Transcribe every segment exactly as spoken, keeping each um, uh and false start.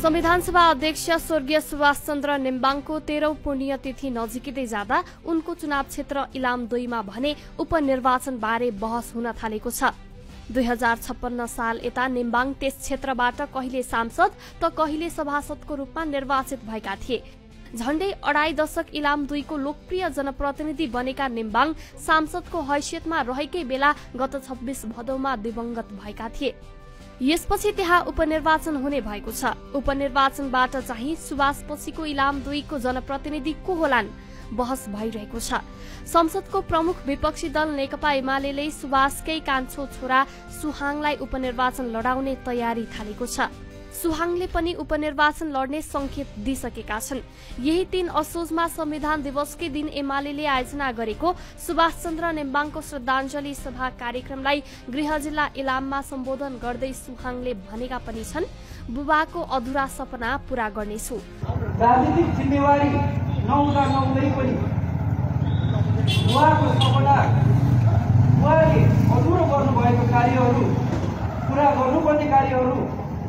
संविधानसभा अध्यक्ष स्वर्गीय सुभाष चन्द्र नेम्बाङको तेह्रौं पुण्यतिथि नजिकै जाँदा उनको चुनाव क्षेत्र इलाम दुईमा भने उपनिर्वाचन बारे बहस हुन थालेको छ। दुई हजार छप्पन्न साल यता नेम्बाङ त्यस क्षेत्रबाट कहिले सांसद त कहिले सभासदको रूपमा निर्वाचित भएका थिए। झण्डै अढाई दशक इलाम दुईको लोकप्रिय जनप्रतिनिधि बनेका नेम्बाङ सांसदको हैसियतमा रहेकै बेला गत छब्बीस भदौमा दिवंगत भएका थिए। यसपछि त्यहाँ उपनिर्वाचन हुने भएको छ। उपनिर्वाचनबाट चाहिँ सुभाष पछिको इलाम दुईको जनप्रतिनिधि को होलान् बहस भइरहेको छ। संसदको प्रमुख विपक्षी दल नेकपा एमाले सुभाषकै कान्छो छोरा सुहाङलाई उपनिर्वाचन लडाउने तयारी थालेको छ। सुहाङले पनि उपनिर्वाचन लड्ने संकेत दिइसकेका छन्। यही तीन असोजमा संविधान दिवसकै दिन एमाले आयोजना गरेको सुभाष चन्द्र नेम्बाङको श्रद्धाञ्जली सभा कार्यक्रमलाई गृह जिल्ला इलाममा सम्बोधन गर्दै सुहाङले भनेका पनि छन्, बुबाको अधुरा सपना पूरा गर्नेछु। राजनीतिक जिम्मेवारी नहुँदा नहुँदै पनि बुबाको सपना, बुबाले अधुरो गर्नुभएको कार्यहरू पूरा गर्नुपर्ने कार्यहरू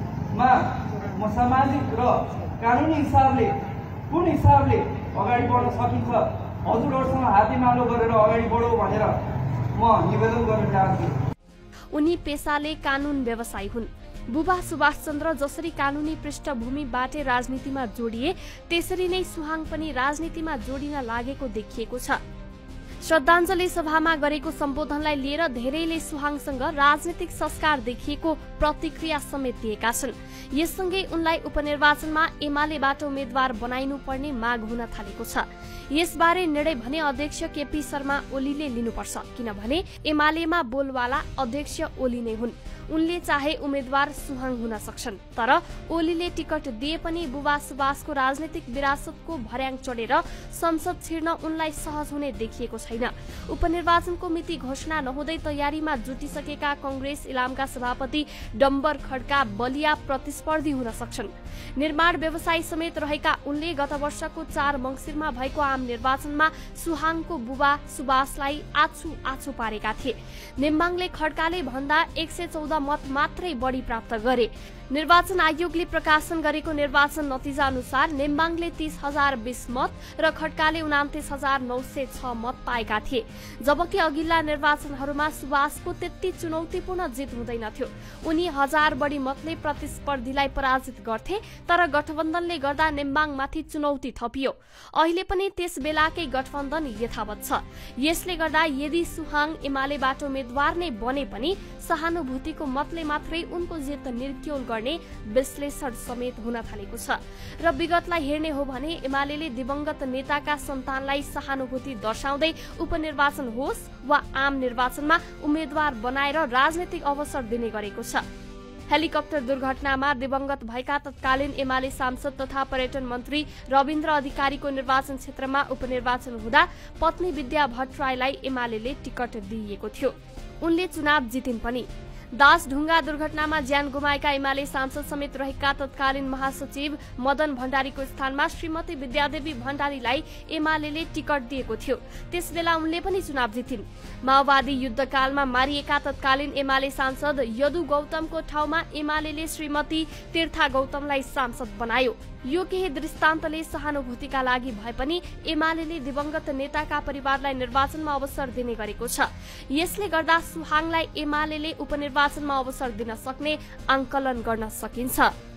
मा म सामाजिक र कानुनी हिसाबले कुन हिसाबले अगाडि बढ्न सकिन्छ हजुरहरूसँग हातेमालो गरेर अगाडि बढौँ भनेर म निवेदन गर्न चाहन्छु। उनी पेसाले कानून व्यवसायी हुन्। बुबा सुभाष चन्द्र जसरी कानूनी पृष्ठभूमिबाट राजनीतिमा जोडिए त्यसरी नै सुहाङ पनि राजनीतिमा जोडिन लागेको देखिएको छ। श्रद्धाञ्जली सभामा गरेको सम्बोधनलाई लिएर धेरैले सुहाङसँग राजनीतिक संस्कार देखिएको प्रतिक्रिया समेत दिएका छन्। यससँगै उनलाई उपनिर्वाचनमा एमालेबाट उम्मेद्वार बनाइनु पर्ने माग हुन थालेको छ। यसबारे निर्णय भने अध्यक्ष केपी शर्मा ओलीले लिनुपर्छ, किनभने एमालेमा बोलवाला अध्यक्ष ओली नै हुन्। उनले चाहे उम्मेद्वार सुहाङ हुन सक्छन्, तर ओलीले टिकट दिए पनि बुबा सुभाषको राजनीतिक विरासतको भर्याङ चढेर संसद छिर्न उनलाई सहज हुने देखिएको छैन। उपनिर्वाचनको मिति घोषणा नहुँदै तयारीमा जुटिसकेका कंग्रेस इलामका सभापति डम्बर खड्का बलिया प्रतिस्पर्धी हुन सक्छन्। निर्माण व्यवसायी समेत रहेका उनले गत वर्षको चार मंसिरमा भएको आम निर्वाचनमा सुहाङको बुबा सुभाषलाई आछु आछु पारेका थिए। नेम्बाङले खड्काले भन्दा एक सय चौध मत मात्रै बढी प्राप्त गरे। निर्वाचन आयोगले प्रकाशन गरेको निर्वाचन नतिजा अनुसार नेम्बाङले तीस हजार बीस मत र खड्काले उनातिस हजार नौ सय छ मत पाएका थिए। जबकि अघिल्ला निर्वाचनहरूमा सुभाषको त्यति चुनौतीपूर्ण जित हुँदैनथ्यो। उनी हजार बढी मतले प्रतिस्पर्धीलाई पराजित गर्थे, तर गठबन्धनले गर्दा नेम्बाङमाथि चुनौती थपियो। अहिले पनि त्यस बेलाकै गठबन्धन यथावत छ। यसले गर्दा यदि सुहाङ एमालेबाट उम्मेद्वार नै बने पनि सहानुभूतिको मतले मात्रै उनको जित निर्क्युल गर्ने विश्लेषण समेत हुन थालेको छ। र विगतलाई हेर्ने हो भने एमालेले दिवंगत नेताका सन्तानलाई सहानुभूति दर्शाउँदै उपनिर्वाचन होस् वा आम निर्वाचनमा उम्मेद्वार बनाएर राजनीतिक अवसर दिने गरेको छ। हेलिकप्टर दुर्घटनामा दिवंगत भएका तत्कालीन एमाले सांसद तथा पर्यटन मन्त्री रविन्द्र अधिकारीको निर्वाचन क्षेत्रमा उपनिर्वाचन हुँदा पत्नी विद्या भट्टराईलाई एमालेले टिकट दिइएको थियो। उनले चुनाव जितिन् पनि। दासढुङ्गा दुर्घटनामा ज्यान गुमाएका एमाले सांसद समेत रहेका तत्कालीन महासचिव मदन भण्डारीको स्थानमा श्रीमती विद्यादेवी भण्डारीलाई एमालेले टिकट दिएको थियो। त्यसबेला उनले पनि चुनाव जितिन्। माओवादी युद्धकालमा मारिएका तत्कालीन एमाले सांसद यदु गौतमको ठाउँमा एमालेले श्रीमती तीर्था गौतमलाई सांसद बनायो। यो केही दृष्टान्तले सहानुभूतिका लागि भए पनि एमालेले दिवंगत नेताका परिवारलाई निर्वाचनमा अवसर दिने गरेको छ। यसले गर्दा सुहाङलाई एमालेले उपनिर्वाचनमा अवसर दिन सक्ने आंकलन गर्न सकिन्छ।